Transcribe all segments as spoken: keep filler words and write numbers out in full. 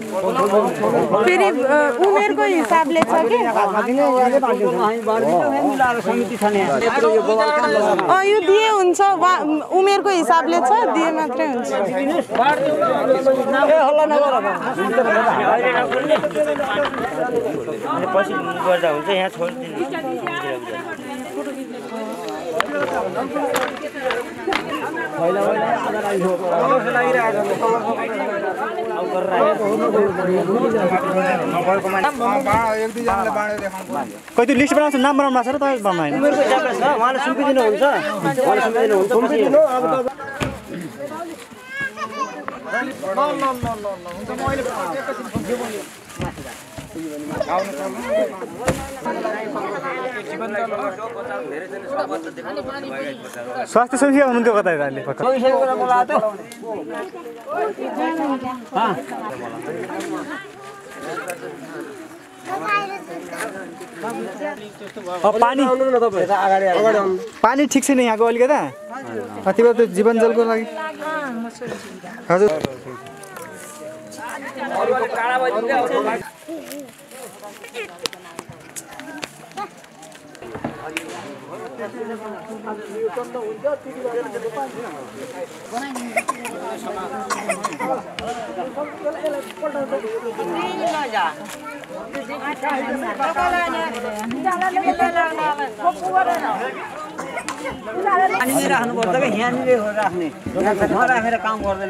फेरि उमेरको हिसाबले छ कि अँ यो दिए हुन्छ उमेरको हिसाबले छ दिए मात्रै हुन्छ पछि गर्दा हुन्छ यहाँ छोड्दिनु खै त्यो लिस्ट बनाउँछ नाम बनाउनु भएको छ र तपाईँ बनाउनु होइन उमेरको हिसाबले छ उहाँले सुम्पिदिनुहुन्छ उहाँले सुम्पिदिनुहुन्छ स्वास्थ्य समिति हुनुहुन्थ्यो कता अहिले पानी पानी ठिक छैन यहाँको अलिकता कति बेला त्यो जीवन जलको लागि हजुर पानी राख्नु पर्छ कि यहाँनिर राख्ने नराखेर काम गर्दैन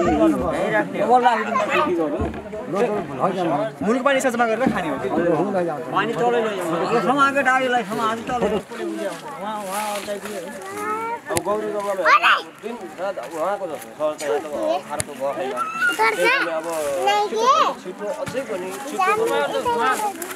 मुलुक पानी सजमा गरेर खाने हो पानी तलै समाएको डालीलाई समाज तल अब गौरी गगल दिन उहाँको जस्तो खारको भयो अब छिटो अझै पनि छिटो